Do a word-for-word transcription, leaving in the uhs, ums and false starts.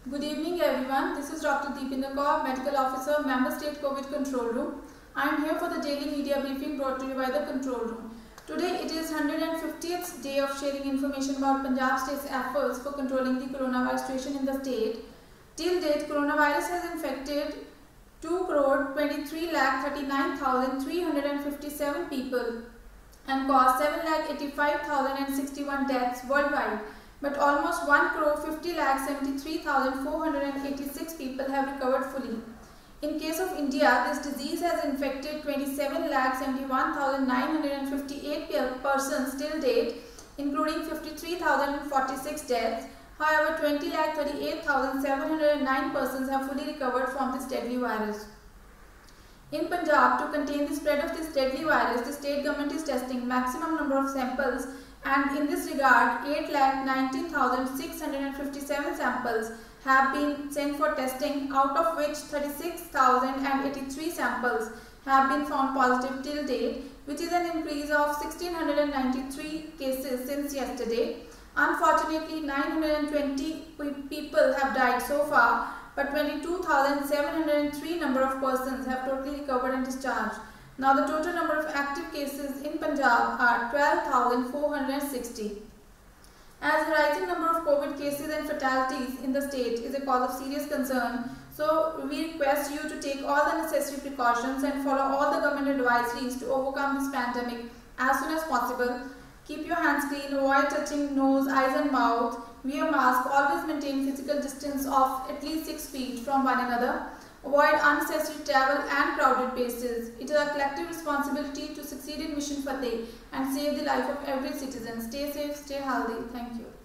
Good evening everyone, this is Doctor Deepinder Kaur, Medical Officer, Member State COVID Control Room. I am here for the daily media briefing brought to you by the Control Room. Today it is one hundred fiftieth day of sharing information about Punjab State's efforts for controlling the coronavirus situation in the state. Till date, coronavirus has infected two crore twenty-three lakh thirty-nine thousand three hundred fifty-seven people and caused seven lakh eighty-five thousand sixty-one deaths worldwide. But almost one crore fifty lakh seventy-three thousand four hundred eighty-six people have recovered fully. In case of India, this disease has infected twenty-seven lakh seventy-one thousand nine hundred fifty-eight persons till date, including fifty-three thousand forty-six deaths. However, twenty lakh thirty-eight thousand seven hundred nine persons have fully recovered from this deadly virus. In Punjab, to contain the spread of this deadly virus, the state government is testing maximum number of samples, and in this regard, eight lakh nineteen thousand six hundred fifty-seven samples have been sent for testing, out of which thirty-six thousand eighty-three samples have been found positive till date, which is an increase of one thousand six hundred ninety-three cases since yesterday. Unfortunately, nine hundred twenty people have died so far, but twenty-two thousand seven hundred three number of persons have totally recovered and discharged. Now the total number of active cases in Punjab are twelve thousand four hundred sixty. As the rising number of COVID cases and fatalities in the state is a cause of serious concern, so we request you to take all the necessary precautions and follow all the government advisories to overcome this pandemic as soon as possible. Keep your hands clean, avoid touching nose, eyes and mouth, wear a mask, always maintain physical distance of at least six feet from one another. Avoid unnecessary travel and crowded places. It is our collective responsibility to succeed in Mission Fateh and save the life of every citizen. Stay safe, stay healthy. Thank you.